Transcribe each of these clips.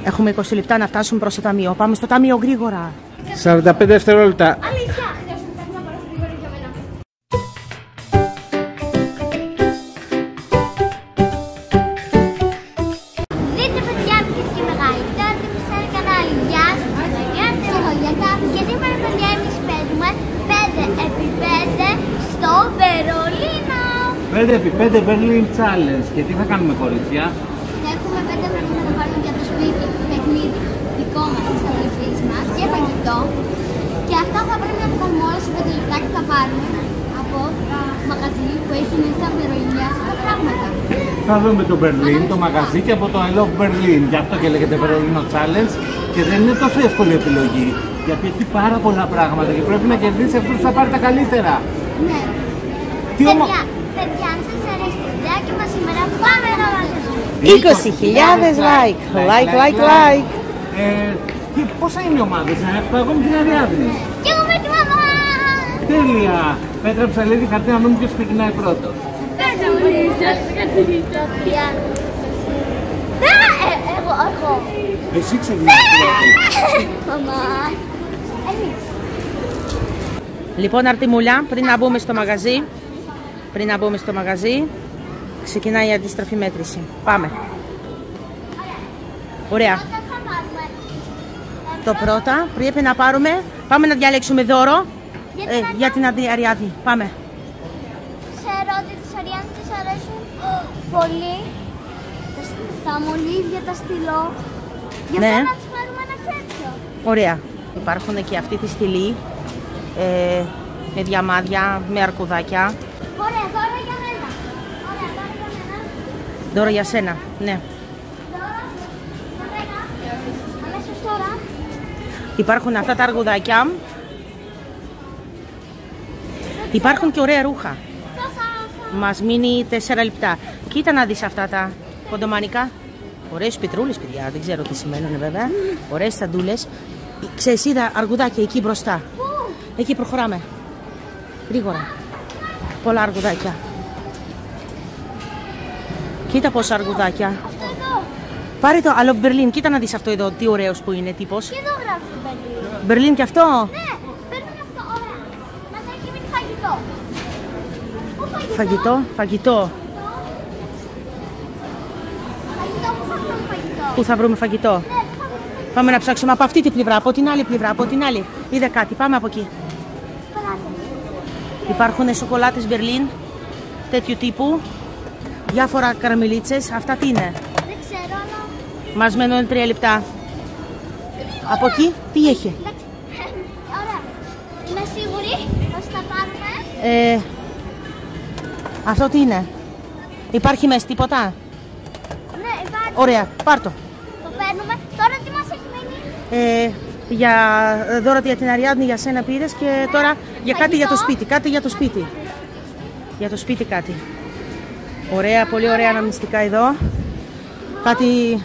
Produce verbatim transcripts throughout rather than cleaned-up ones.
Έχουμε είκοσι λεπτά να φτάσουμε προς το ταμείο. Πάμε στο ταμείο γρήγορα. σαράντα πέντε δευτερόλεπτα. Αλήθεια! Δείτε παιδιά μικρές και μεγάλοι, τώρα είστε σε ένα κανάλι. Γεια σας, και εγώ Γιακά. Και σήμερα παιδιά εμείς παίζουμε πέντε επί πέντε στο Βερολίνο. πέντε επί πέντε Berlin Challenge. Και τι θα κάνουμε κορίτσια? Έχουμε πέντε πράγματα να πάρουμε για το σπίτι, παιχνίδι δικό μας, της αδελφής μας και φαγητό. Και αυτά θα πρέπει να το κάνουμε όλα σε πέντε λεπτά και θα πάρουμε από μαγαζί που έχει μέσα βερολινιάσικα πράγματα. Θα δούμε το Berlin, το μαγαζί και από το I Love Berlin. Γι' αυτό και λέγεται Βερολίνο Challenge. Και δεν είναι τόσο εύκολη επιλογή. Γιατί έχει πάρα πολλά πράγματα και πρέπει να κερδίσει αυτό που θα πάρει τα καλύτερα. Ναι. Τι Παιδιά, ομα... παιδιά, αν σας αρέσει το βιντεάκι μας σήμερα, πάμε να βάλουμε. είκοσι χιλιάδες like. Like, like, like. Ε, και πόσα είναι οι ομάδες, ε? Εγώ με την Αριάδνη. Και εγώ με τη μαμά. Τέλεια. Πέτρα Ψαλίδη, χαρτί να δούμε ποιος ξεκινάει πρώτος. Πέτρα μου, παιδιά. Εγώ, εγώ. Εσύ ξεκινάς πρώτος. Μαμά. Λοιπόν, Αρτιμούλια, πριν να μπούμε στο μαγαζί, πριν να μπούμε στο μαγαζί, ξεκινάει η αντίστροφη μέτρηση. Πάμε. Ωραία. Το πρώτα πρέπει να πάρουμε, πάμε να διαλέξουμε δώρο Για ε, την για την Αριάδνη. Πάμε. Ξέρω ότι τις Αριάννης της αρέσουν πολύ τα μολύβια, τα στυλό. Γι' αυτό Ναι. να τις πάρουμε ένα τέτοιο. Ωραία. Υπάρχουν και αυτή τη στυλή ε, με διαμάδια, με αρκουδάκια. Ωραία, δώρο για μένα. Ωραία, δώρο για μένα. Δώρο για σένα, ναι. Δώρο για μένα. Αμέσως τώρα. Υπάρχουν αυτά τα αργουδάκια. Υπάρχουν και ωραία ρούχα. Θα, θα, θα. Μας μείνει τέσσερα λεπτά. Κοίτα να δεις αυτά τα κοντομανικά. Ωραίες πετρούλες, παιδιά. Δεν ξέρω τι σημαίνουν βέβαια. Ωραίες σαντούλες. Ξέρεις, είδα αργουδάκια εκεί μπροστά. Πού? Εκεί προχωράμε. Γρήγορα. Πολλά αργουδάκια. Κοίτα πόσα αργουδάκια. Αυτό εδώ. Πάρε το I Love Berlin. Κοίτα να δεις αυτό εδώ. Τι ωραίος που είναι τύπος. Και εδώ γράφει Berlin. Berlin και αυτό. Ναι, παίρνουμε αυτό. Ωραία. Μας έχει μείνει φαγητό. Πού φαγητό? Φαγητό, φαγητό. Φαγητό, πού θα βρούμε φαγητό? Πού θα βρούμε φαγητό? Ναι, πού θα βρούμε φαγητό? Πάμε να ψάξουμε από αυτή την πλευρά, από την άλλη πλευρά, από την άλλη. Είδα κάτι, πάμε από εκεί. Περάτε. Υπάρχουν σοκολάτες Berlin, τέτοιου τύπου. Διάφορα καραμελίτσες. Αυτά τι είναι? Δεν ξέρω, αλλά... Μας μένουν τρία λεπτά. Από εκεί, τι έχει? Εντάξει. Ωραία. Είμαι σίγουρη πως θα πάρουμε. Ε, αυτό τι είναι? Υπάρχει μέσα τίποτα? Ναι, υπάρχει. Ωραία, πάρ' το. Το παίρνουμε. Τώρα τι μας έχει μείνει? Ε, για δώρα για την Αριάδνη, για σένα πήρες και τώρα για κάτι για το σπίτι. Κάτι για το σπίτι. Για το σπίτι κάτι. Ωραία, πολύ ωραία αναμνηστικά εδώ. Κάτι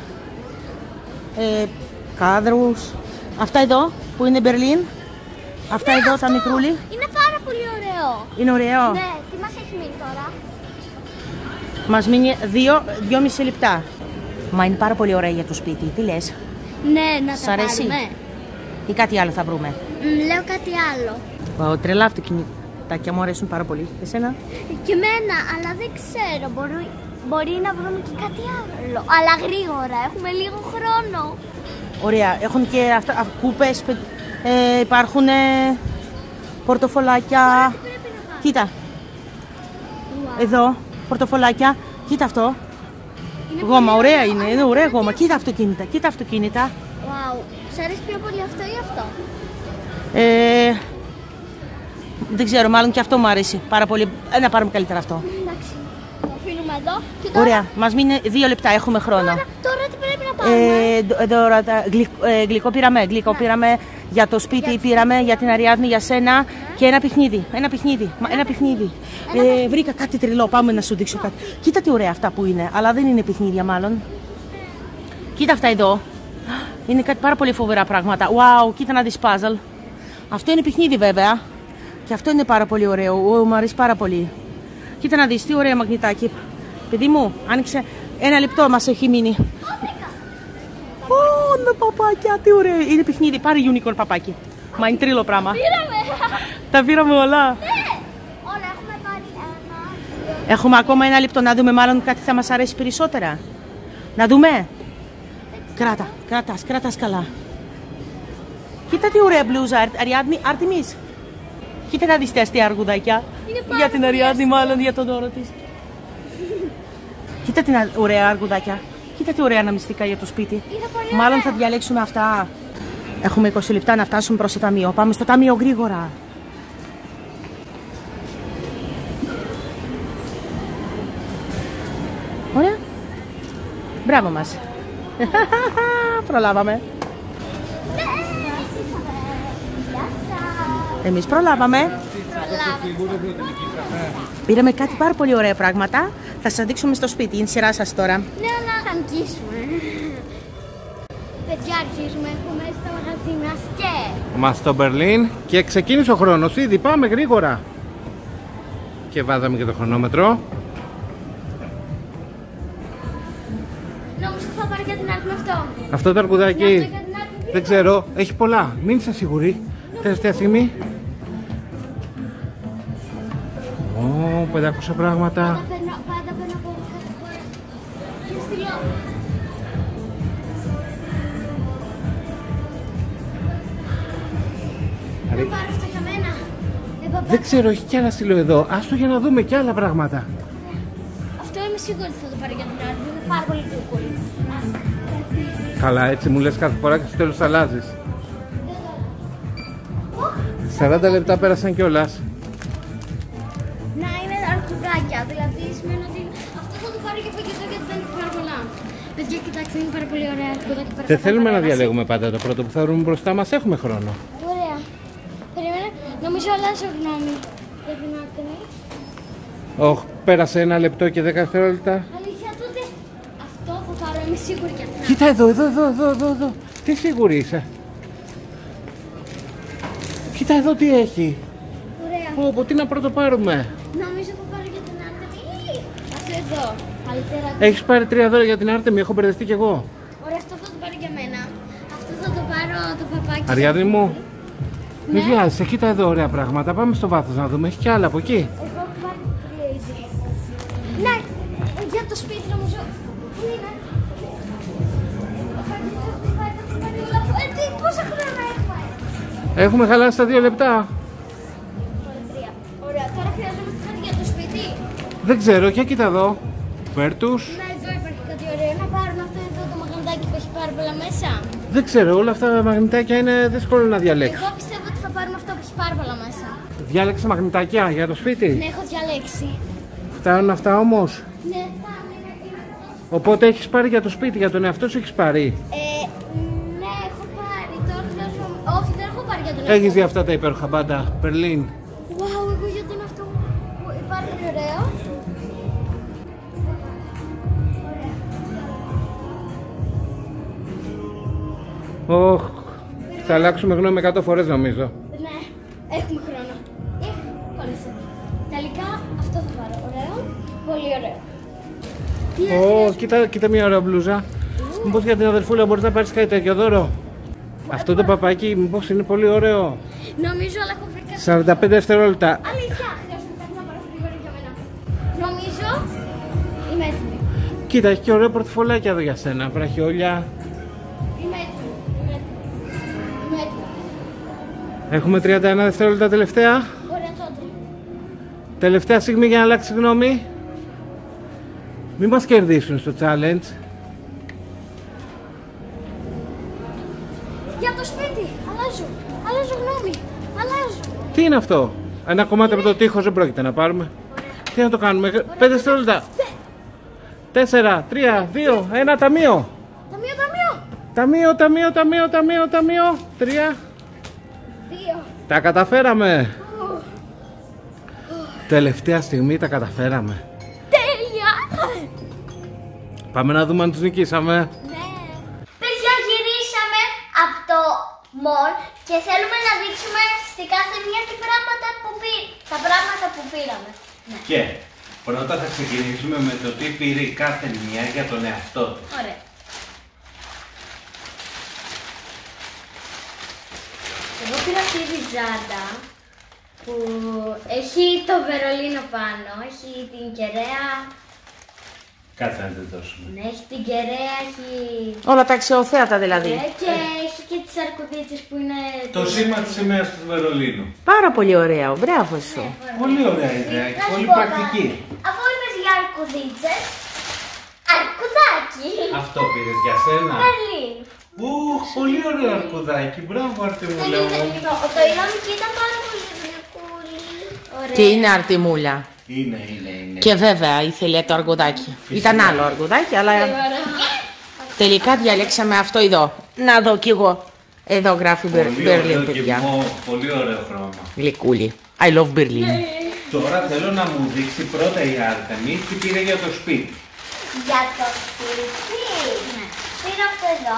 ε, κάδρους. Αυτά εδώ που είναι Berlin. Αυτά Ναι, εδώ αυτό. τα μικρούλι. Είναι πάρα πολύ ωραίο. Είναι ωραίο. Ναι, τι μας έχει μείνει τώρα? Μας μείνει δύο, δυόμιση λεπτά. Μα είναι πάρα πολύ ωραία για το σπίτι. Τι λες? Ναι, να Σ' τα αρέσει? πάρουμε. Ή κάτι άλλο θα βρούμε? Μ, λέω κάτι άλλο. Ω, τρελά αυτοκινητάκια μου αρέσουν πάρα πολύ. Εσένα? Και εμένα, αλλά δεν ξέρω. Μπορεί, μπορεί να βρούμε και κάτι άλλο. Αλλά γρήγορα, έχουμε λίγο χρόνο. Ωραία. Έχουν και αυτά, α, κούπες, πε- ε, υπάρχουν ε, πορτοφολάκια. Τι πρέπει να πάρουμε? Κοίτα, Wow. εδώ, πορτοφολάκια. Κοίτα αυτό. Είναι Γόμα, πολύ ωραία ωραίο. είναι, Αν είναι ωραία είναι γόμα. τέτοιο. Κοίτα αυτοκίνητα, κοίτα αυτοκίνητα. Wow. Σ' αρέσει πιο πολύ αυτό ή αυτό? Ε, δεν ξέρω, μάλλον και αυτό μου αρέσει πάρα πολύ. Ε, να πάρουμε καλύτερα αυτό. Εντάξει. Το αφήνουμε εδώ. Και τώρα, Ωραία, μας μείνει δύο λεπτά, έχουμε χρόνο. τώρα, τώρα τι πρέπει να πάρουμε? Ε, δ- δώρα, τα, γλυ, ε, γλυκό πήραμε, γλυκό πήραμε για το σπίτι, Για- πήραμε για την Αριάδνη, για σένα και ένα παιχνίδι. Ένα παιχνίδι. Μα, ένα παιχνίδι. Ε, βρήκα κάτι τρελό, πάμε να σου δείξω κάτι. Κοίτα τι ωραία αυτά που είναι, αλλά δεν είναι παιχνίδια μάλλον. Κοίτα αυτά εδώ. Είναι κάτι πάρα πολύ φοβερά πράγματα. Wow, κοίτα να δεις puzzle. Αυτό είναι παιχνίδι βέβαια. Και αυτό είναι πάρα πολύ ωραίο. Ω, μου αρέσει πάρα πολύ. Κοίτα να δεις τι ωραίο μαγνητάκι. Παιδί μου, άνοιξε. Ένα λεπτό μας έχει μείνει. Ω, unicorn παπάκια, τι ωραίο. Είναι παιχνίδι, πάρε unicorn παπάκι. Μα είναι τρίλο πράγμα. Πήραμε! Τα πήραμε όλα. Ναι! Όλα έχουμε πάρει ένα. Έχουμε ακόμα ένα λεπτό να δούμε μάλλον κάτι θα μας αρέσει περισσότερα. Να δούμε. Κράτα, κράτας, κράτας καλά. Κοίτα τι ωραία μπλούζα, Αριάδνη, Άρτιμις. Κοίτα να δεις τα αστεία αργουδάκια. Για την Αριάδνη μάλλον, για τον δώρο της. Κοίτα την ωραία αργουδάκια. Κοίτα τι ωραία αναμυστικά για το σπίτι. Μάλλον θα διαλέξουμε αυτά. Έχουμε είκοσι λεπτά να φτάσουμε προς το ταμείο. Πάμε στο ταμείο γρήγορα. Ωραία. Μπράβο μας. Προλάβαμε. Εμείς προλάβαμε. Πήραμε κάτι πάρα πολύ ωραία πράγματα. Θα σας δείξουμε στο σπίτι. Είναι σειρά σας τώρα. Ναι, αλλά θα νικήσουμε. Παιδιά, αρχίζουμε. Έχουμε στο μαγαζί μας και... Μας στο Μπερλίν και ξεκίνησε ο χρόνος ήδη. Πάμε γρήγορα. Και βάζαμε και το χρονόμετρο. Νόμιζα θα πάρει για την άκρη αυτό. Αυτό το αρκουδάκι. Δεν ξέρω. Έχει πολλά. Μην είσαι σίγουρη. Τελευταία στιγμή. Ω, πεντακόσια πράγματα. Πάντα παίρνω, πάντα παίρνω από κάθε φορά. Και στυλό. Να πάρω αυτό για μένα. Δεν ξέρω, έχει κι άλλα στυλό εδώ. Άστο για να δούμε κι άλλα πράγματα. Αυτό είμαι σίγουρη ότι θα το πάρει για την άκρη. Είναι πάρα πολύ γρήγορη. Καλά, έτσι μου λες κάθε φορά και στο τέλος αλλάζεις. σαράντα λεπτά πέρασαν κιόλας. Να είναι αρκουδάκια, δηλαδή σημαίνει ότι αυτό θα το πάρει και φαγητό γιατί δεν είναι πάρα πολλά. Παιδιά, κοιτάξτε, είναι πάρα πολύ ωραία αρκουδάκια. Δεν θέλουμε να διαλέγουμε πάντα το πρώτο που θα βρούμε μπροστά μας, έχουμε χρόνο. Ωραία. Περίμενε, νομίζω αλλάζω γνώμη για την άκρη. Ωχ, πέρασε ένα λεπτό και δέκα δευτερόλεπτα. Αλήθεια, τότε αυτό θα πάρω, είμαι σίγουρη για την άκρη. Κοίτα εδώ, εδώ, εδώ, εδώ, εδώ, εδώ. Τι σίγουρη είσαι. Κοίτα εδώ τι έχει. Ωραία. Πω, πω, τι να πρώτο πάρουμε. Νομίζω θα πάρω για την άκρη. Αυτό εδώ. Καλύτερα. Έχεις πάρει τρία δώρα για την Άρτεμι, έχω μπερδευτεί κι εγώ. Ωραία, αυτό θα το πάρω για μένα. Αυτό θα το πάρω το παπάκι. Αριάδνη μου, Ναι. μη βιάζεσαι, κοίτα εδώ ωραία πράγματα. Πάμε στο βάθος να δούμε, έχει κι άλλα από εκεί. Εγώ έχω πάρει τρία ήδη. Ναι, για το σπίτι νομίζω. Πού είναι? Ε, τι, πόσα χρόνια έχουμε? Έχουμε χαλάσει τα δύο λεπτά. Τρία. Ωραία, τώρα χρειαζόμαστε κάτι για το σπίτι. Δεν ξέρω, και κοίτα εδώ. Πέρτους. Ναι, εδώ υπάρχει κάτι ωραίο. Να πάρουμε αυτό εδώ το μαγνητάκι που έχει πάρα πολλά μέσα. Δεν ξέρω, όλα αυτά τα μαγνητάκια είναι δύσκολο να διαλέξω. Εγώ πιστεύω ότι θα πάρουμε αυτό που έχει πάρα πολλά μέσα. Διάλεξε μαγνητάκια για το σπίτι. Ναι, έχω διαλέξει. Φτάνουν αυτά όμως. Ναι, πάμε. Οπότε έχεις πάρει για το σπίτι, για τον εαυτό σου έχεις πάρει. Ε, ναι, έχω πάρει. Τώρα χρειάζομαι. Όχι, δεν έχω πάρει για τον Έχεις εαυτό. δει αυτά τα υπέροχα μπάντα, Berlin. Wow, εγώ για τον αυτό που πάρα πολύ ωραίο. Ωχ, θα αλλάξουμε γνώμη εκατό φορές νομίζω. Ναι, έχουμε χρόνο. Εχ, κόλλησε. Τελικά αυτό θα πάρω. Ωραίο. Πολύ ωραίο. Τι Ω, κοίτα, κοίτα μια ωραία μπλούζα. Μήπως για την αδερφούλα μπορείς να πάρεις κάτι τέτοιο δώρο. Αυτό το παπάκι, μήπως είναι πολύ ωραίο. Νομίζω, αλλά έχω βρει κάτι. σαράντα πέντε δευτερόλεπτα. Αλήθεια, χρειάζομαι κάτι να πάρω γρήγορα για μένα. Νομίζω είμαι έτοιμη. Κοίτα, έχει και ωραίο πορτοφολάκια εδώ για σένα. Βραχιόλια. Είμαι έτοιμη. Είμαι έτοιμη. Είμαι έτοιμη. Έχουμε τριάντα ένα δευτερόλεπτα τελευταία. Ωραία τότε. Τελευταία στιγμή για να αλλάξει γνώμη. Μην μας κερδίσουν στο challenge. Για το σπίτι. Αλλάζω. Αλλάζω γνώμη. Αλλάζω. Τι είναι αυτό. Ένα κομμάτι από το τείχος δεν πρόκειται να πάρουμε. Τι να το κάνουμε. πέντε δευτερόλεπτα. τέσσερα, τρία, δύο, ένα, ταμείο. Ταμείο, ταμείο. Ταμείο, ταμείο, ταμείο, ταμείο, ταμείο. τρία. Δύο. Τα καταφέραμε. Τελευταία στιγμή τα καταφέραμε. Τέλεια. Πάμε να δούμε αν τους νικήσαμε. Ναι. Παιδιά, γυρίσαμε από το μολ και θέλουμε να δείξουμε στη κάθε μία τι πράγματα που πή... τα πράγματα που πήραμε. Ναι. Και πρώτα θα ξεκινήσουμε με το τι πήρε η κάθε μία για τον εαυτό του. Ωραία. πήρα αυτή τη τσάντα που έχει το Βερολίνο πάνω, έχει την κεραία. Κάτσε να την δώσουμε. Ναι, έχει την κεραία, έχει... Όλα τα αξιοθέατα δηλαδή. Ναι, και έχει και τις αρκουδίτσες που είναι... Το σήμα της σημαίας του Βερολίνου. Πάρα πολύ ωραίο, μπράβο σου. Πολύ ωραία ιδέα, Να σου πολύ πω πρακτική. κάτι. Αφού είπες για αρκουδίτσες, αρκουδάκι. Αυτό πήρες για σένα. Μπερλίν. Ουχ, πολύ ωραίο αρκουδάκι. Μπράβο, Αρτεμούλα μου. Το είδαμε και ήταν πάρα πολύ γλυκούλη. Ωραία. Τι είναι αρτιμούλα. Είναι, είναι, είναι. Και βέβαια ήθελε το αργουδάκι. Φυσικά. Ήταν άλλο αργουδάκι, αλλά τελικά διαλέξαμε αυτό εδώ. Να δω κι εγώ. Εδώ γράφει Πολύ Berlin, ωραίο και παιδιά. μο- πολύ ωραίο χρώμα. Γλυκούλη. I love Berlin. Τώρα θέλω να μου δείξει πρώτα η Άρτεμι τι πήρε για το σπίτι. Για το σπίτι. Ναι. Πήρα αυτό εδώ.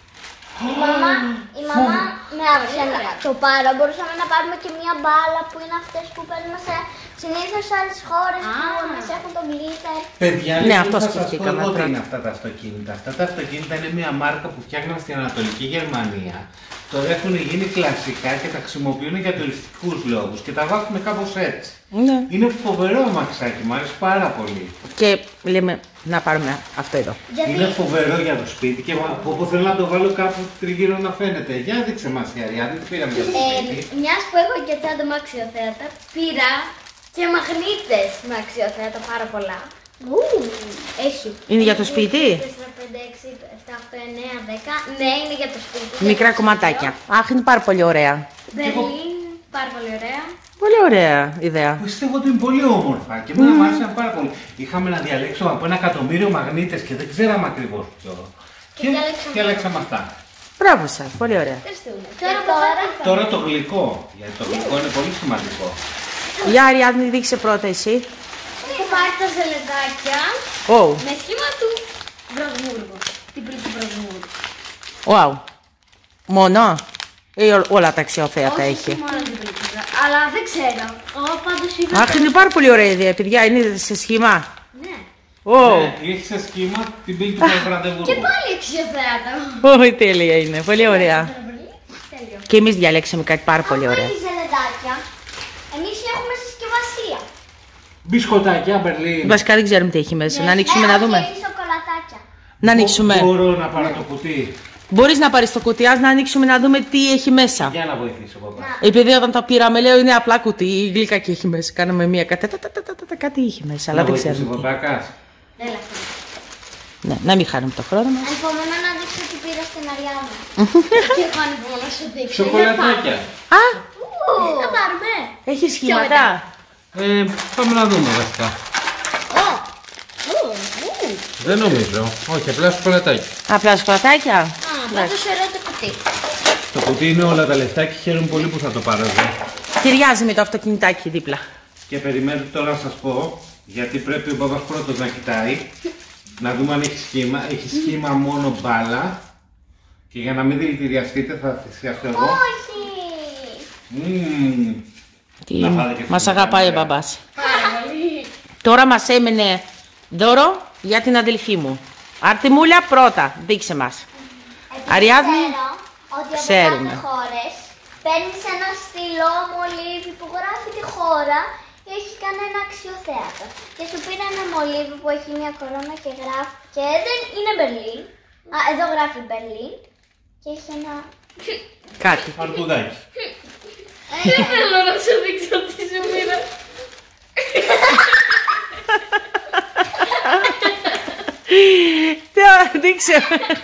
Η μαμά, η μαμά με άφησε να το πάρω. Μπορούσαμε να πάρουμε και μια μπάλα που είναι αυτές που παίρνουμε σε συνήθως σε άλλες χώρες που μας έχουν τον γκλίτερ. Παιδιά, Ναι, λοιπόν, αυτό θα σας πω σκεφτήκαμε εγώ τι πρώτα. είναι αυτά τα αυτοκίνητα. Αυτά τα αυτοκίνητα είναι μια μάρκα που φτιάχναν στην Ανατολική Γερμανία. Τώρα έχουν γίνει κλασικά και τα χρησιμοποιούν για τουριστικούς λόγους και τα βάφουν κάπως έτσι. Ναι. Είναι φοβερό αμαξάκι, μου αρέσει πάρα πολύ. Και λέμε να πάρουμε αυτό εδώ. Γιατί Είναι φοβερό για το σπίτι και μα- όπου θέλω να το βάλω κάπου τριγύρω να φαίνεται. Για δείξε μας η Αριάδη, τι πήραμε για το σπίτι. ε, μιας που έχω και τσάντα με αξιοθέατα, πήρα και μαγνήτες με αξιοθέατα πάρα πολλά. Ου, έχει. Είναι για το σπίτι? τέσσερα, πέντε, έξι, επτά, οκτώ, εννέα, δέκα. Ναι, είναι για το σπίτι. Μικρά κομματάκια. Αχ, είναι πάρα πολύ ωραία. Μπερλίν, πάρα πολύ ωραία. Πολύ ωραία ιδέα. Πιστεύω ότι είναι πολύ όμορφα και εμένα μου άρεσαν πάρα πολύ. Είχαμε να διαλέξουμε από ένα εκατομμύριο μαγνήτες και δεν ξέραμε ακριβώς ποιο. Και, διαλέξαμε. διαλέξαμε αυτά. Μπράβο σας, πολύ ωραία. Ευχαριστούμε. Τώρα, τώρα, Τώρα το γλυκό, γιατί το γλυκό είναι πολύ σημαντικό. Για Αριάδνη, δείξε πρώτα εσύ. έχω πάρει τα ζελεδάκια Oh, με σχήμα του Βροσμούργου. Την πλήτη Βροσμούργου. wow. Μόνο ή ό- όλα τα αξιοθέατα Όχι έχει. μόνο την πλήτη, αλλά δεν ξέρω. Εγώ πάντως είδα. Αχ, είναι πάρα πολύ ωραία ιδέα, παιδιά. Είναι σε σχήμα. Ναι. Oh, Ναι, έχει σε σχήμα την πύλη του Βραντεβούργου. Και πάλι αξιοθέατα. oh, τέλεια είναι. Πολύ ωραία. Τέλειο. Και εμείς διαλέξαμε κάτι πάρα πολύ Αφού ωραίο. έχει ζελεδάκια, εμείς έχουμε συσκευασία. Μπισκοτάκια, Μπερλίν. Βασικά δεν ξέρουμε τι έχει μέσα. Να ανοίξουμε Ναι, να όχι, δούμε. έχει σοκολατάκια. Να ανοίξουμε. Μπορώ να πάρω το κουτί. Μπορείς να πάρεις το κουτί, ας να ανοίξουμε να δούμε τι έχει μέσα. Για να βοηθήσω, παπά. Επειδή όταν τα πήραμε, λέω είναι απλά κουτί, γλυκά και έχει μέσα. Κάναμε μία κατα... τα- τα- τα- τα- τα- κάτι είχε μέσα, αλλά Να δεν βοηθήσει ο ξέρουμε. τι. παπάκας. Έλα. Ναι, να μην χάνουμε το χρόνο μας. Ανυπομονώ να δείξω τι πήρα στην Αριάννα. Και εγώ ανυπομονώ να σου δείξω. Σοκολατάκια. Α, Θα πάρουμε. έχει σχήματα. Ε, πάμε να δούμε βασικά. Ω, ου, ου. Δεν νομίζω. Όχι, απλά σοκολατάκια. Απλά σκοτάκια. Α, πάντως ωραίο το κουτί. Το κουτί είναι όλα τα λεφτά και χαίρομαι πολύ που θα το πάρω εδώ. Ταιριάζει με το αυτοκινητάκι δίπλα. Και περιμένετε τώρα να σας πω, γιατί πρέπει ο μπαμπάς πρώτος να κοιτάει, να δούμε αν έχει σχήμα. Έχει σχήμα μόνο μπάλα. Και για να μην δηλητηριαστείτε θα θυσιαστώ εγώ. Όχι. Μμμ. Τι... Να φάτε και Μας στην αγαπάει ο κάμερα. μπαμπάς. Πάρα πολύ. Τώρα μας έμενε δώρο για την αδελφή μου. Αρτιμούλα πρώτα, δείξε μας. Αριάδνη, Ξέρω ότι από ξέρουμε. κάθε χώρες παίρνεις ένα στυλό μολύβι που γράφει τη χώρα και έχει κανένα αξιοθέατο. Και σου πήρα ένα μολύβι που έχει μια κορώνα και γράφει και δεν είναι Μπερλίν. Α, εδώ γράφει Μπερλίν και έχει ένα... κάτι. Αρκουδάκι. Δεν θέλω να σου δείξω τι σου πήρα. Τι, δείξε.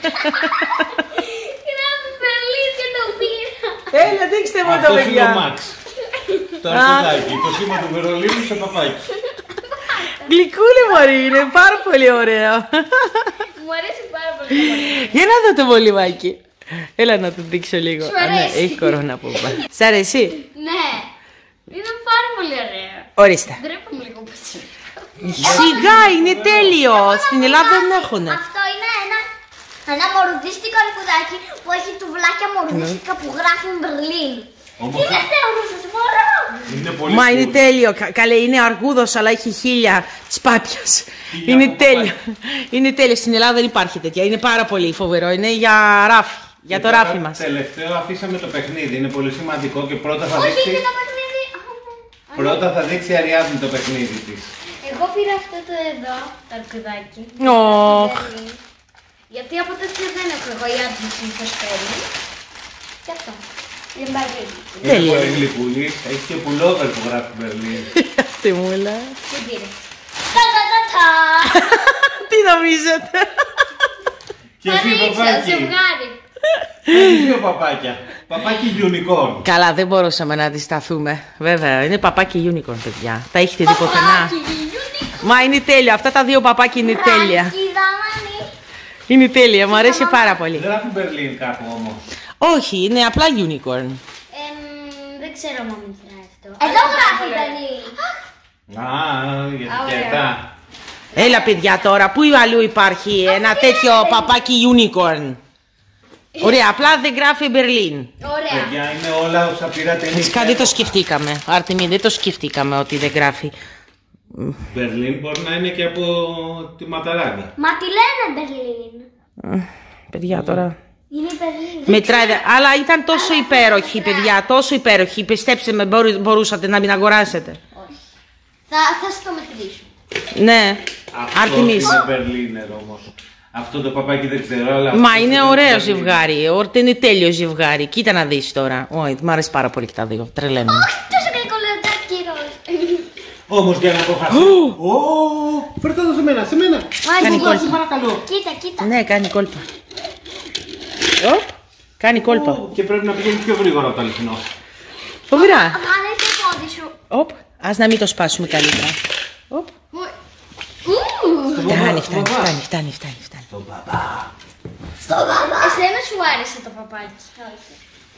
Γράφει Μπερλίν και το πήρα. Έλα, δείξτε μου το Αυτό είναι ο παιδιά. Μαξ. Το αρκουδάκι. Το σήμα του Βερολίνου σε παπάκι. Γλυκούλη μωρή, είναι πάρα πολύ ωραίο. Μου αρέσει πάρα πολύ. Για να δω το μολυβάκι. Έλα να το δείξω λίγο. Σου Α, ναι, αρέσει. έχει κορώνα από πάνω. Σ' αρέσει? Ναι, είναι πάρα πολύ ωραία. Ορίστε. Ντρέπομαι λίγο που σου. Σιγά, είναι τέλειο. Στην Ελλάδα δεν έχουνε. Αυτό είναι ένα, ένα μορουδίστικο αρκουδάκι που έχει τουβλάκια μορουδίστικα που γράφουν Μπερλίν. Όμως- Είναι θεώρησες μωρό! Είναι πολύ Μα cool. είναι τέλειο. Κα- Καλέ, είναι αργούδος, αλλά έχει χίλια της πάπιας. Χίλια Είναι από τέλειο. παπάκι. Είναι τέλειο. Στην Ελλάδα δεν υπάρχει τέτοια. Είναι πάρα πολύ φοβερό. Είναι για ράφι. Για το ράφι μας. Τελευταίο αφήσαμε το παιχνίδι, είναι πολύ σημαντικό και πρώτα θα Όχι, δείξει. είναι το παιχνίδι. Πρώτα θα δείξει η Αριάδνη το παιχνίδι της. Εγώ πήρα αυτό το εδώ, το αρκουδάκι. Ωχ. Γιατί από τέτοιο δεν έχω εγώ, η άντρη συνήθως παίρνει. Και αυτό. Είναι Μπερλίν. Είναι Τέλεια. πολύ γλυκούλης, έχει και πουλόβερ που γράφει Μπερλίν. Αυτή μου λέει. Τι πήρε. Τα τα τα τα. Τι νομίζετε. Και εσύ Ανοίξα, παπάκι. ζευγάρι. Έχει δύο παπάκια. Παπάκι unicorn. Καλά, δεν μπορούσαμε να αντισταθούμε. Βέβαια, είναι παπάκι unicorn, παιδιά. Τα έχετε δει πουθενά. Παπάκι, unicorn. Μα είναι τέλεια. Αυτά τα δύο παπάκια είναι τέλεια. Ρακίδα, μάνι. Είναι τέλεια, μου αρέσει πάρα πολύ. Δεν γράφει Μπερλίν κάπου όμως. Όχι, είναι απλά unicorn. Εμ, δεν ξέρω αν μετράει αυτό. Εδώ γράφει Μπερλίν. Α, για Α, τικέτα. Έλα, παιδιά, τώρα, πού αλλού υπάρχει ένα τέτοιο παπάκι unicorn. Ωραία, απλά δεν γράφει Μπερλίν. Ωραία. Παιδιά, είναι όλα όσα πήρατε εμείς. Φυσικά δεν το σκεφτήκαμε. Άρτεμι, δεν το σκεφτήκαμε ότι δεν γράφει. Μπερλίν μπορεί να είναι και από τη Ματαράγκα. Μα τι λένε Μπερλίν. Παιδιά, τώρα. Είναι η Μπερλίν. Μετράει, αλλά ήταν τόσο υπέροχη, παιδιά, τόσο υπέροχη. Πιστέψτε με, μπορού- μπορούσατε να μην αγοράσετε. Όχι. Θα, θα σου το μετρήσω. Ναι, Αυτό Άρτεμις. είναι Μπερλίνερ όμως. Αυτό το παπάκι δεν ξέρω, αλλά. Μα αυτό είναι είναι ωραίο Μπερλίν. ζευγάρι. Όρτε είναι τέλειο ζευγάρι. Κοίτα να δεις τώρα. Όχι, μου αρέσει πάρα πολύ και τα δύο. Τρελαίνομαι. Όχι, τόσο γλυκό λεοντάκι ροζ. Όμως για να αποφασίσει. Ω, φέρτε το σε μένα, σε μένα. Κάνει Κοίτα, κόλπα. σε παρακαλώ. Κοίτα, κοίτα. Ναι, κάνει κόλπα. Οπ, κάνει κόλπα. Ω, Και πρέπει να πηγαίνει πιο γρήγορα το αληθινό. Φοβερά. Βάλε το πόδι σου. Οπ, ας να μην το σπάσουμε καλύτερα. Οπ. Ου. Φτάνει, φτάνει, φτάνει, φτάνει, φτάνει, φτάνει. Τον παπά. Στο μπαμπά. Εσένα σου άρεσε το παπάκι. Όχι.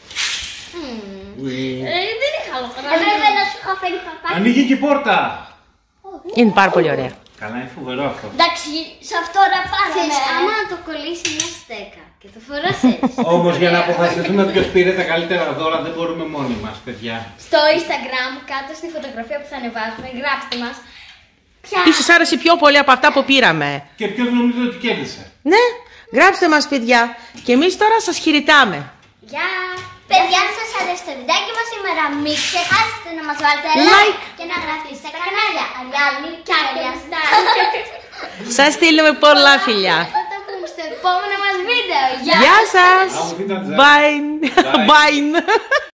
Ε, δεν είχα λόγο. Έπρεπε να σου είχα φέρει παπάκι. Ανοίγει και η πόρτα. Είναι πάρα πολύ ωραία. Καλά, είναι φοβερό αυτό. Εντάξει, σε αυτό ραπάζαμε. Άμα το κολλήσει μια στέκα και το φοράς έτσι. Όμως για να αποφασιστούμε ποιος πήρε τα καλύτερα δώρα δεν μπορούμε μόνοι μας, παιδιά. Στο Instagram, κάτω στη φωτογραφία που θα ανεβάσουμε, γράψτε μας. Ποια... Τι σας άρεσε πιο πολύ από αυτά που πήραμε. Και ποιος νομίζετε ότι κέρδισε. Ναι, γράψτε μας, παιδιά. Και εμείς τώρα σας χαιρετάμε. Γεια! Παιδιά, αν σας αρέσει το βιντεάκι μας σήμερα, μην ξεχάσετε να μας βάλετε like, Like. και να γραφτείτε στα κανάλια Αριάδνη και Αριαστά. Σας στείλουμε πολλά φιλιά. Θα τα πούμε στο επόμενο μας βίντεο. Γεια σας. Auf Wiedersehen. Bye. Bye. Bye.